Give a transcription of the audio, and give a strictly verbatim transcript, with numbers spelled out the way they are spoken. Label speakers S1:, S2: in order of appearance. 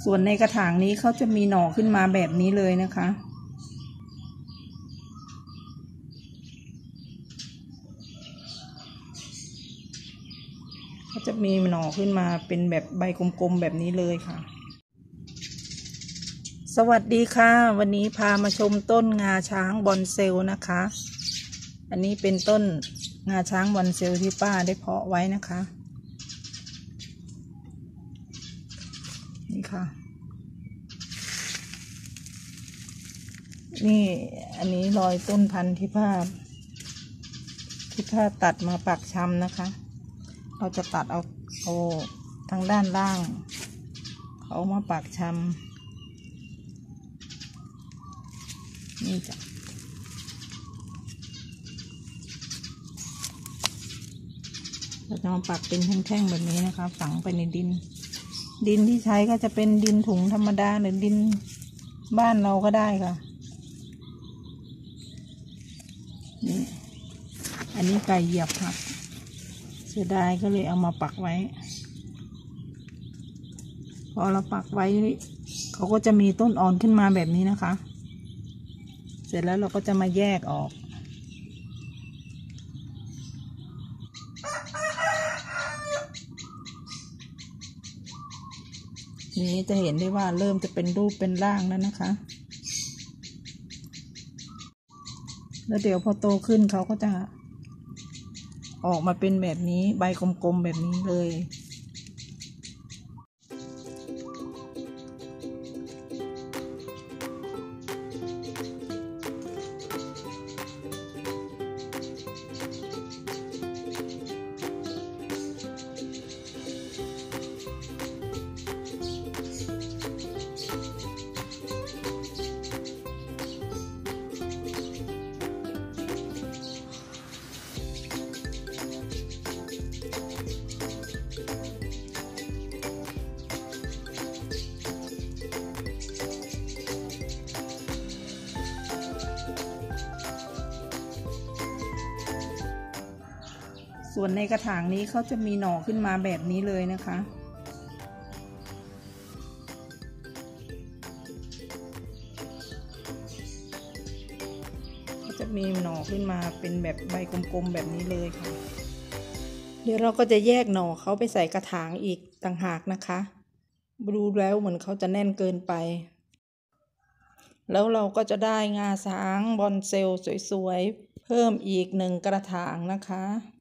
S1: ส่วนในกระถางนี้เขาจะมีหน่อขึ้นมาแบบนี้เลยนะคะเขาจะมีหน่อขึ้นมาเป็นแบบใบกลมๆแบบนี้เลยค่ะสวัสดีค่ะวันนี้พามาชมต้นงาช้างบอนเซลนะคะอันนี้เป็นต้นงาช้างบอนเซลที่ป้าได้เพาะไว้นะคะนี่ค่ะนี่อันนี้รอยต้นพันธุ์ที่ป้าที่ป้าตัดมาปักชำนะคะเราจะตัดเอาเอาทางด้านล่างเขามาปักชำนี่จ้ะเราจะมาปักเป็นแท่งๆแบบนี้นะคะฝังไปในดินดินที่ใช้ก็จะเป็นดินถุงธรรมดาหรือดินบ้านเราก็ได้ค่ะนี่อันนี้ไก่เหยียบค่ะเสียดายก็เลยเอามาปักไว้พอเราปักไว้เขาก็จะมีต้นอ่อนขึ้นมาแบบนี้นะคะเสร็จแล้วเราก็จะมาแยกออกนี้จะเห็นได้ว่าเริ่มจะเป็นรูปเป็นร่างแล้วนะคะแล้วเดี๋ยวพอโตขึ้นเขาก็จะออกมาเป็นแบบนี้ใบกลมๆแบบนี้เลยส่วนในกระถางนี้เขาจะมีหน่อขึ้นมาแบบนี้เลยนะคะเขาจะมีหน่อขึ้นมาเป็นแบบใบกลมๆแบบนี้เลยค่ะเดี๋ยวเราก็จะแยกหน่อเขาไปใส่กระถางอีกต่างหากนะคะดูแล้วเหมือนเขาจะแน่นเกินไปแล้วเราก็จะได้งาช้างบอนเซลสวยๆเพิ่มอีกหนึ่งกระถางนะคะ